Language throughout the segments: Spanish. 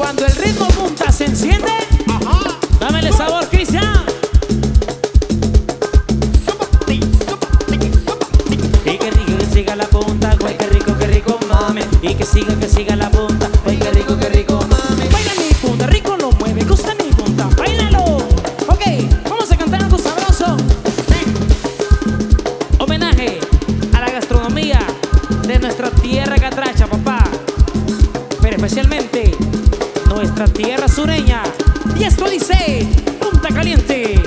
cuando el ritmo punta se enciende, dámele sabor, Cristian. Y que siga la punta, güey, qué rico, mami. Y que siga la punta, güey, qué rico, mami. Baila mi punta, rico lo mueve, gusta mi punta, bailalo. Ok, vamos a cantar algo sabroso. Homenaje a la gastronomía de nuestra tierra catracha, papá. Pero especialmente nuestra tierra sureña. Y esto dice Punta Caliente.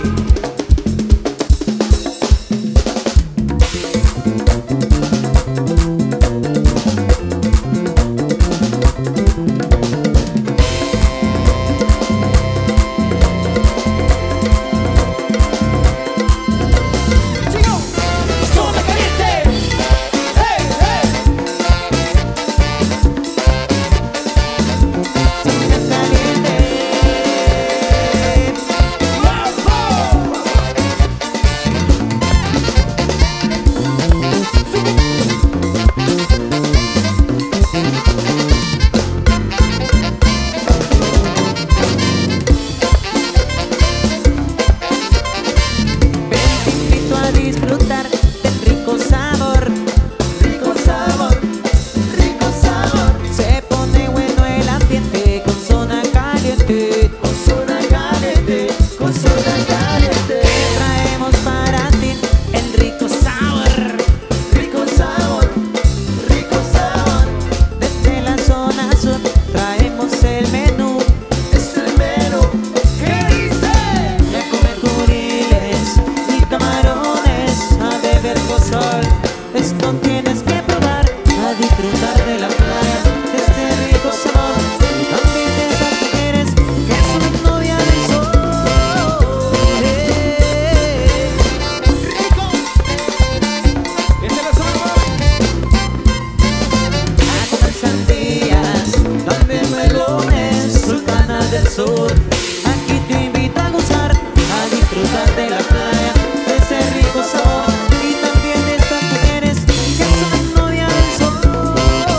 Aquí te invito a gozar, a disfrutar de la playa, de ese rico sabor y también de estas mujeres que son novia del sol.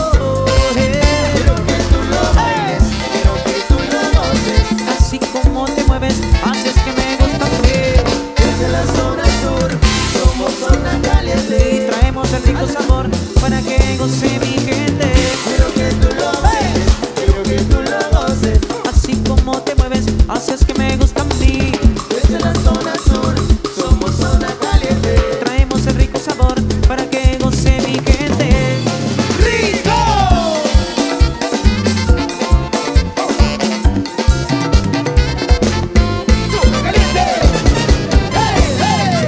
Quiero que tú lo bailes, quiero que tú lo goces. Así como te mueves, haces que me gusta frío. Desde la zona sur, somos zona caliente y traemos el rico sabor para que goce mi gente. Quiero que tú lo bailes, quiero que tú lo goces. Así como te mueves, haces que me gusta a mí. Desde la zona sur, somos zona caliente. Traemos el rico sabor para que goce mi gente. ¡Rico! ¡Zona caliente! ¡Hey, hey!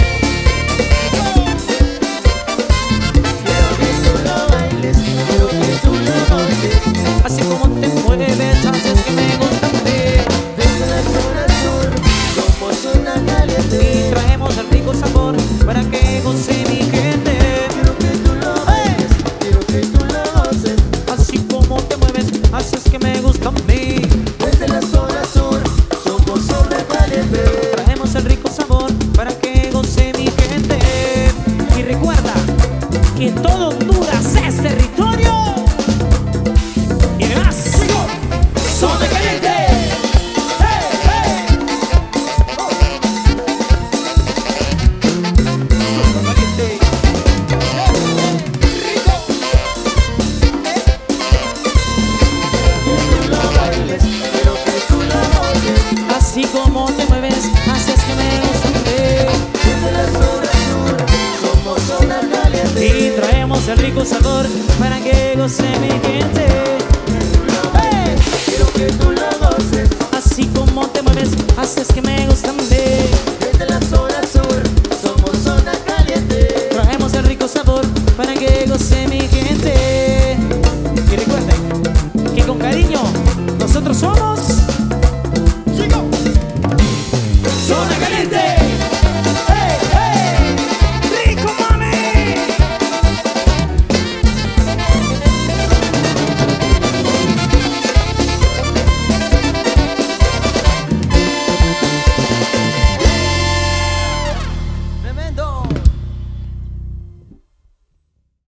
¡Rico! Quiero que tú lo bailes, quiero que tú lo goces. Así como te mueves, haces que me gusta a mí. Desde la zona sur, somos zona caliente y traemos el rico sabor para que goce mi gente. Quiero que tú lo bailes, quiero que tú lo goces. Así como te mueves, haces que me gusta a mí. Desde la zona sur, somos zona caliente. Traemos el rico sabor para que goce mi gente. Y recuerda que todo Honduras es territorio. Y además, zona caliente. ¡Hey, hey! Zona caliente. ¡Rico! Que tú lo bailes, quiero que tú lo goces. Así como te mueves, haces que me guste. Desde la zona sur, somos zona caliente y traemos el rico sabor para que goce mi gente. Quiero que tú lo goces. Así como te mueves, haces que me gusta a mí.